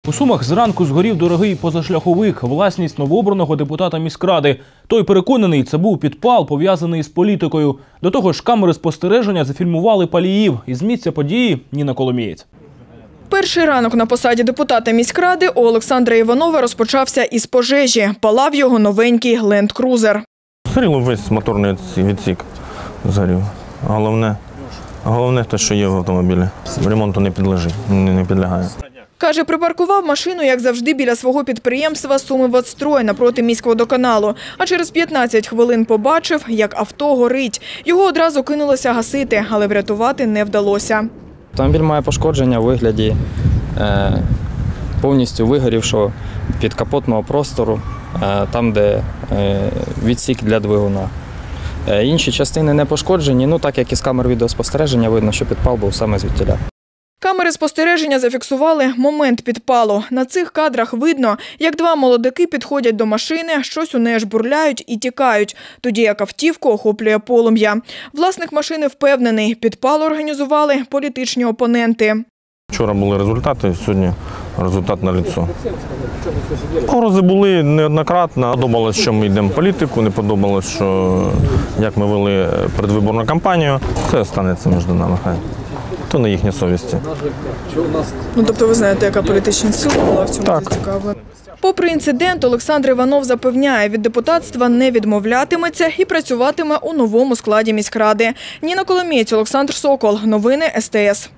У Сумах зранку згорів дорогий позашляховик, власність новообраного депутата міськради. Той переконаний, це був підпал, пов'язаний з політикою. До того ж, камери спостереження зафільмували паліїв. Із місця події Ніна Коломієць. Перший ранок на посаді депутата міськради у Олександра Іванова розпочався із пожежі. Палав його новенький ленд-крузер. Згоріло весь моторний відсік. Згорів. Головне те, що є в автомобілі. Ремонту не підлежить, не підлягає. Каже, припаркував машину, як завжди, біля свого підприємства «Сумиводстрой» напроти міськводоканалу. А через 15 хвилин побачив, як авто горить. Його одразу кинулося гасити, але врятувати не вдалося. Автомобіль має пошкодження у вигляді повністю вигорівшого підкапотного простору, там, де відсік для двигуна. Інші частини не пошкоджені, так як із камер відеоспостереження видно, що підпал був саме звідтіля. Камери спостереження зафіксували момент підпалу. На цих кадрах видно, як два молодики підходять до машини, щось у неї жбурляють і тікають, тоді як автівку охоплює полум'я. Власник машини впевнений, підпал організували політичні опоненти. Вчора були результати, сьогодні результат наліцо. Погрози були неоднократно. Подобалось, що ми йдемо в політику, не подобалось, як ми вели передвиборну кампанію. Це станеться між нами, хай. То на їхній совісті. Тобто ви знаєте, яка політична сила була в цьому зацікавлена? Попри інцидент, Олександр Іванов запевняє, від депутатства не відмовлятиметься і працюватиме у новому складі міськради. Ніна Коломієць, Олександр Сокол. Новини СТС.